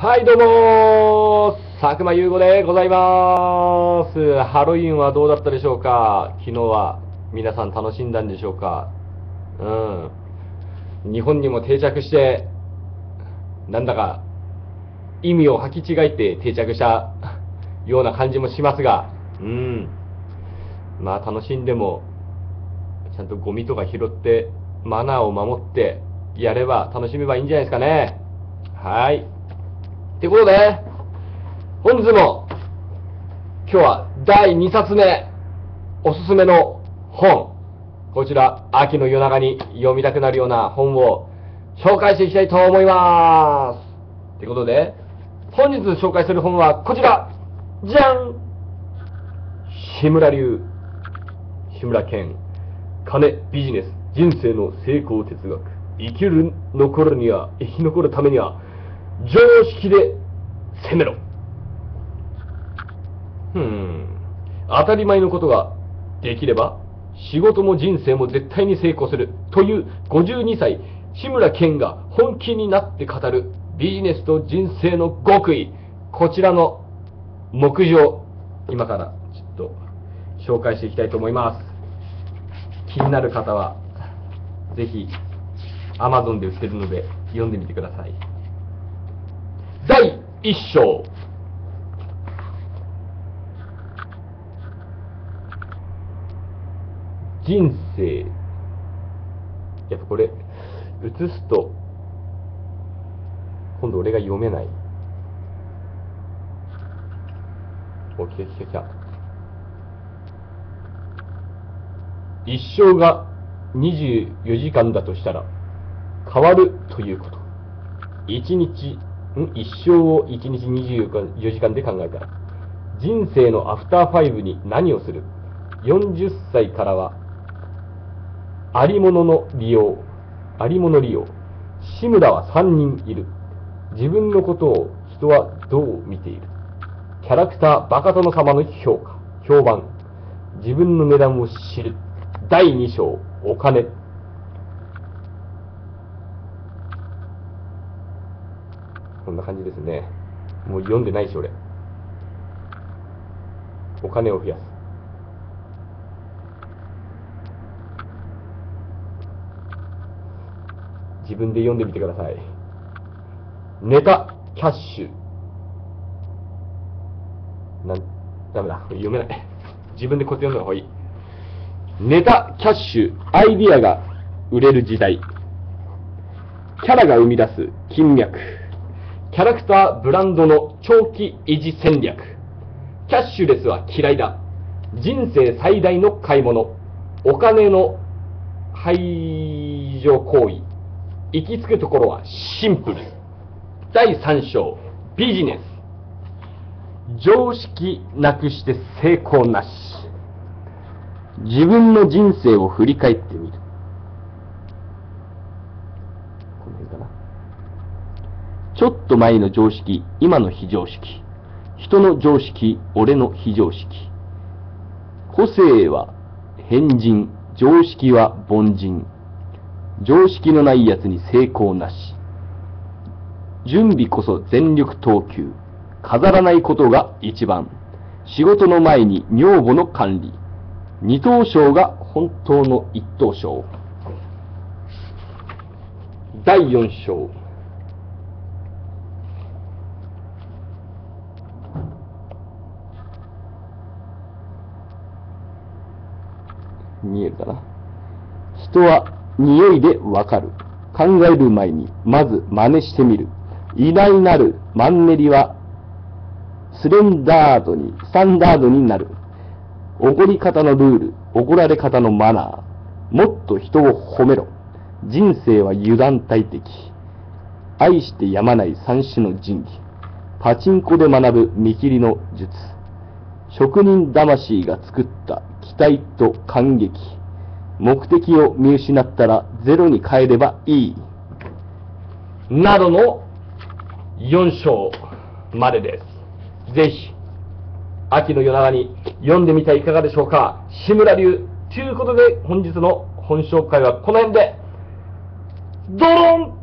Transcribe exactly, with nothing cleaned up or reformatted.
はい、どうもー、佐久間優吾でございます。ハロウィンはどうだったでしょうか。昨日は皆さん楽しんだんでしょうか。うん。日本にも定着して、なんだか意味を履き違えて定着したような感じもしますが、うん。まあ楽しんでも、ちゃんとゴミとか拾って、マナーを守ってやれば楽しめばいいんじゃないですかね。はい。ということで、本日も今日はだいにさつめ、おすすめの本、こちら秋の夜長に読みたくなるような本を紹介していきたいと思います。ということで、本日紹介する本はこちら、じゃん、志村流、志村けん、金、ビジネス、人生の成功哲学。生きる残るには、生き残るためには常識で攻めろ。うーん。当たり前のことができれば、仕事も人生も絶対に成功する。というごじゅうにさい、志村けんが本気になって語るビジネスと人生の極意。こちらの目次を今からちょっと紹介していきたいと思います。気になる方は、ぜひ、Amazon で売ってるので読んでみてください。だいいっ章。人生。やっぱこれ、写すと、今度俺が読めない。お、来た来た来た。一生がにじゅうよじかんだとしたら、変わるということ。一日、ん一生を一日にじゅうよじかんで考えたら、人生のアフターファイブに何をする。よんじゅっさいからは、ありものの利用。ありもの利用。志村はさんにんいる。自分のことを人はどう見ている。キャラクターバカ殿様の評価。評判。自分の値段を知る。だいに章、お金。こんな感じですね。もう読んでないし、俺。お金を増やす。自分で読んでみてください。ネタ、キャッシュ。なん、ダメだ。読めない。自分でこうやって読んだ方がいい。ネタ、キャッシュ、アイディアが売れる時代。キャラが生み出す金脈。キャラクター、ブランドの長期維持戦略。キャッシュレスは嫌いだ。人生最大の買い物。お金の排除行為。行き着くところはシンプル。だいさん章、ビジネス。常識なくして成功なし。自分の人生を振り返ってみる。この辺かな。ちょっと前の常識、今の非常識。人の常識、俺の非常識。個性は変人、常識は凡人。常識のない奴に成功なし。準備こそ全力投球。飾らないことが一番。仕事の前に女房の管理。二等賞が本当の一等賞。だいよん章。見えるかな。人は匂いでわかる。考える前にまず真似してみる。偉大なるマンネリはスレンダードにスタンダードになる。怒り方のルール、怒られ方のマナー。もっと人を褒めろ。人生は油断大敵。愛してやまない三種の神器。パチンコで学ぶ見切りの術。職人魂が作った期待と感激。目的を見失ったらゼロに変えればいい。などのよん章までです。ぜひ、秋の夜長に読んでみてはいかがでしょうか。志村流。ということで、本日の本紹介はこの辺で、ドロン